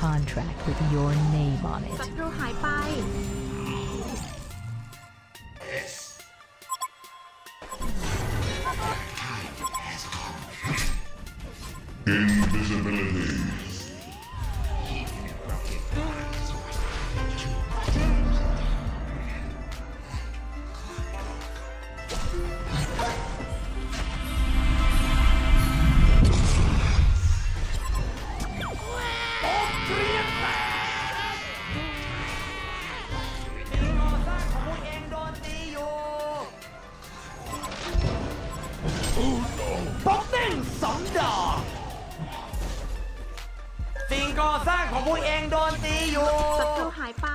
contract with your name on it. ศัตรูหายไป Invisibility. ป๊อกเด้งสองดอกสิ่งก่อสร้างของพวกเองโดนตีอยู่ศัตรูหายไป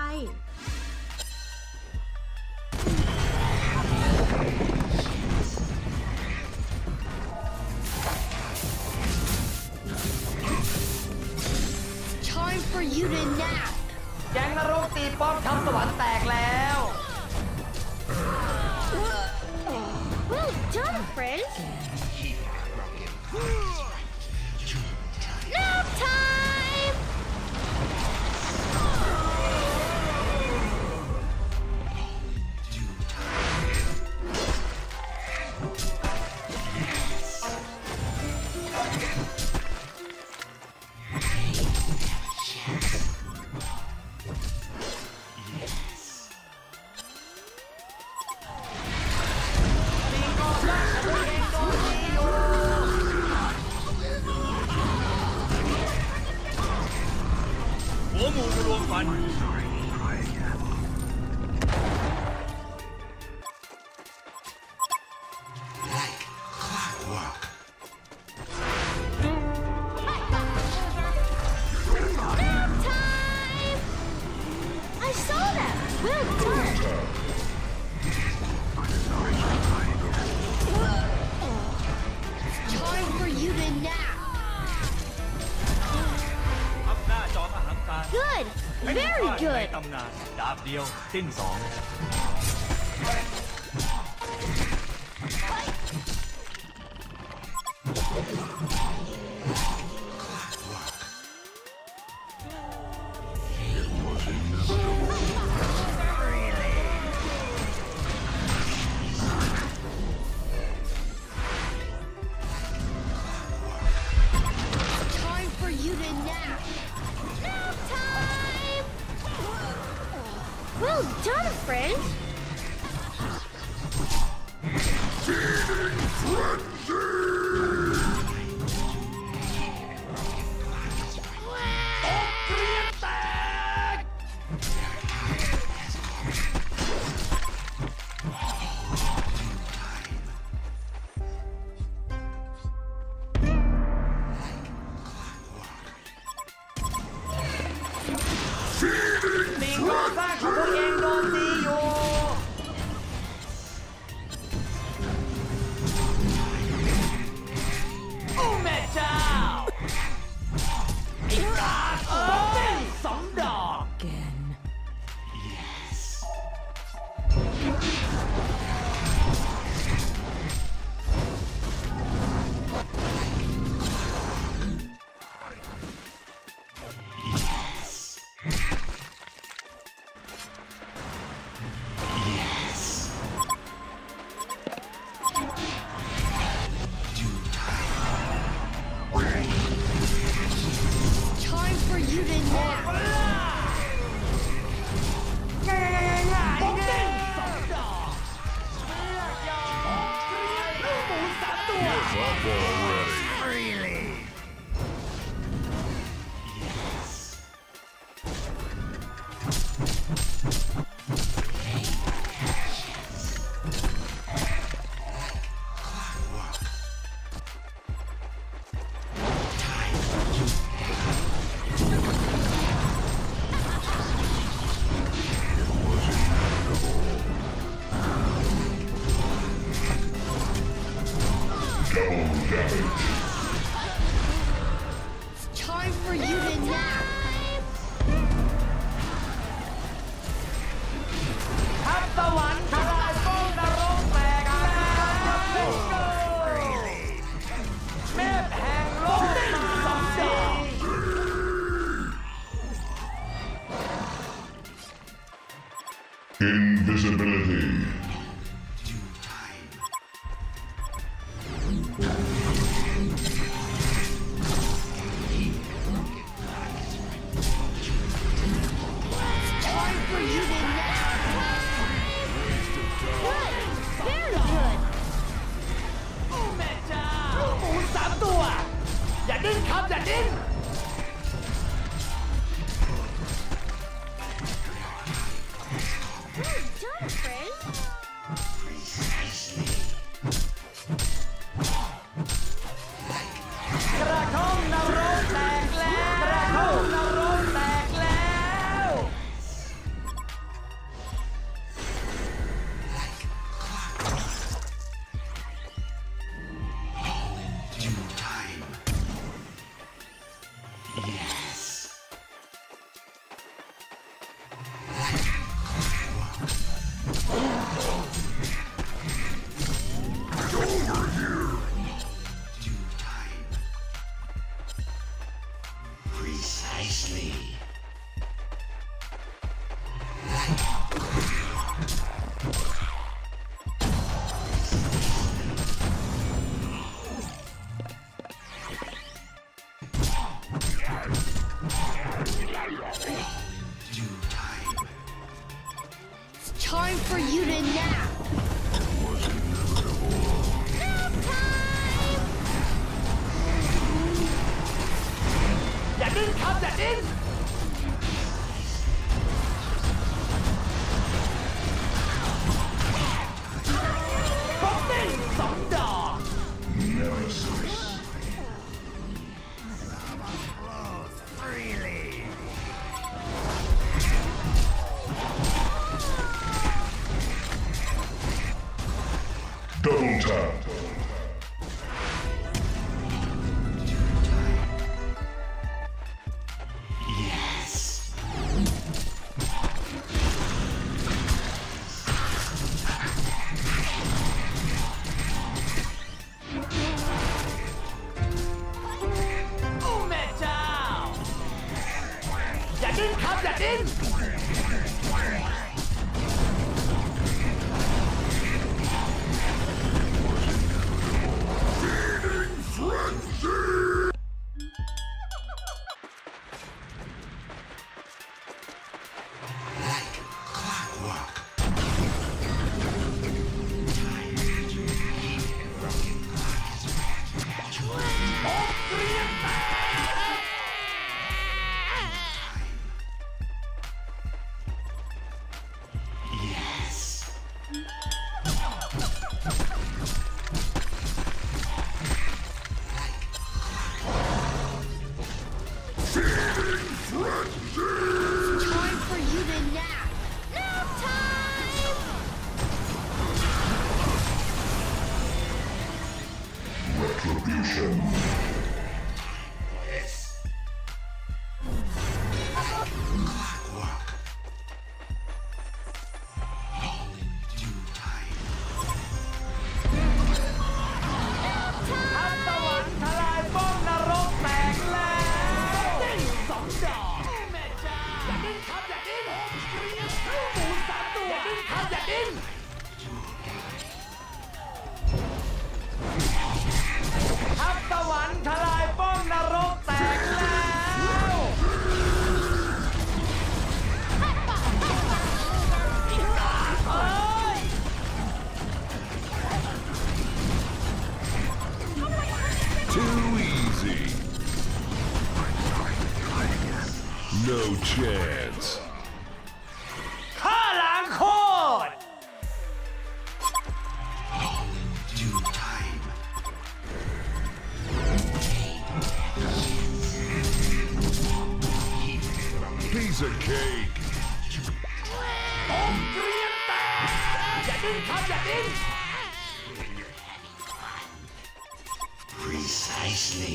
Time for you to nap. แก๊งนรกตีป้อมทำสวรรค์แตกแล้ว Well done, friends. Nap time. Nap time. I saw that. Well done. Time for you to nap. ทับหน้าจอมอหังการ Good. ใน Very ต good. ำนานดาบเดียวสิ้นสอง Time for you to nap. Nap time. Well done, friends. สิ่งก่อสร้างของพวกเองโดนตีอยู่โอ้แม่เจ้าอีกาป๊อกเด้งสองดอก Again. Time for you to nap. ป๊อกเด้งสองดอกเลือดยอมลูกหมูสามตัว Up already. Time for you to nap. ทัพสวรรค์ทลายป้อมนรกแตกแล้วแม่แห่งโลกสองดอก Double tap. Yes. โอ้แม่เจ้า อย่าดิ้นครับอย่าดิ้น Time for you to nap. Nap time! Retribution. Clockwork. All in due time. ทัพตะวันทลายป้อมนรกแตกแล้วดิ้นสองดอกแม่เจ้าอย่าดิ้นครับอย่าดิ้นเตรียมลูกหมูสามตัวอย่าดิ้นครับอย่าดิ้นทัพตะวันทลายป้อมนรกแตกแล้วเอ้ย Too easy. No chance. ข้าล้างโคตร All in due time. Piece of cake. เตรียมแตกอย่าดิ้นครับอย่าดิ้น Precisely.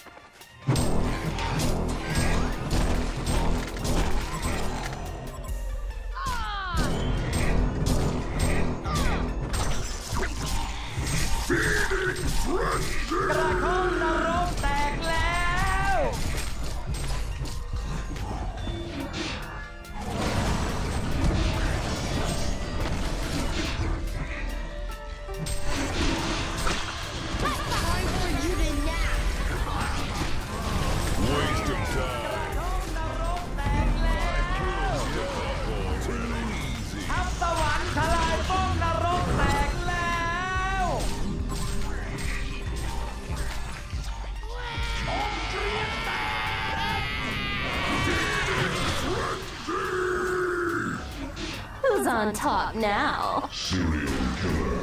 กระทงนรกแตกแล้ว Time for you to nap. Waste of time. นรกแตกแล้ว Too easy. ทัพตะวันทลายป้อมนรกแตกแล้ว Who's on top now? Serial killer.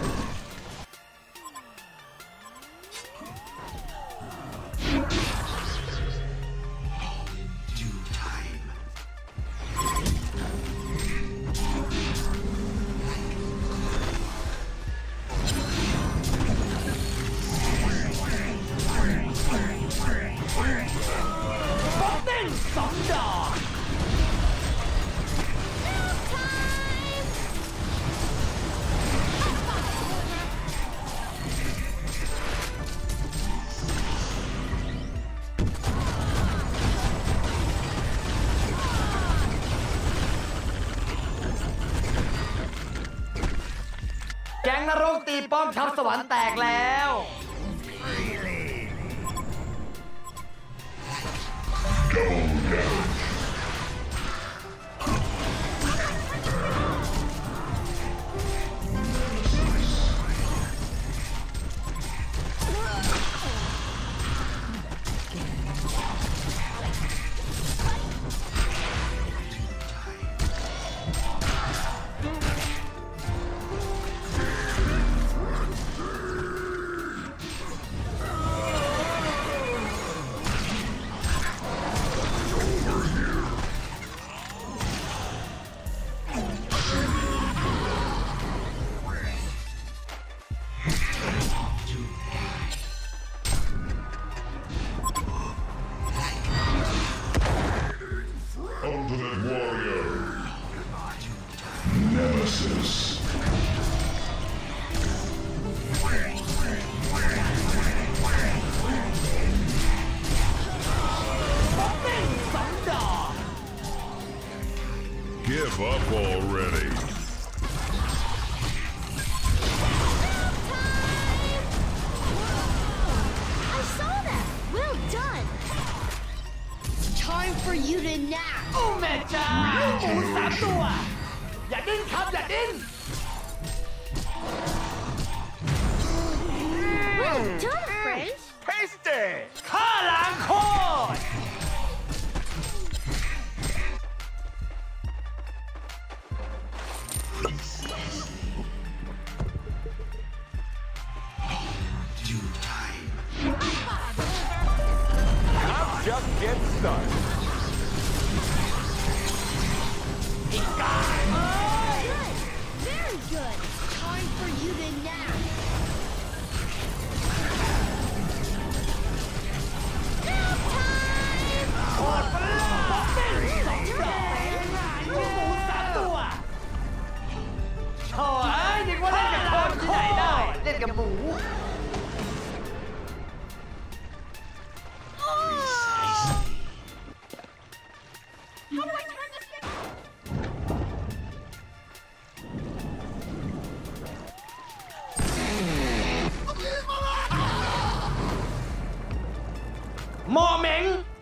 All in due time. Something, some dog.แก๊งนรกตีป้อมทัพสวรรค์แตกแล้ว Double damage. the nap. โอ้แม่จ้าลูกหมู3 ตัว อย่าดิ้นครับ อย่าดิ้น Well done, friends. Tasty ข้าล้างโคตร Due time. Just get started. Good. Very good. Time for you to nap. Nap time! โคตรเปล่าเต้น2 ดอกลูกหมู3 ตัวโถ่เอ้ยนึกว่าเล่นกับคนที่ไหนได้ เล่นกับหมู How do I turn this thing? โมเหม็ง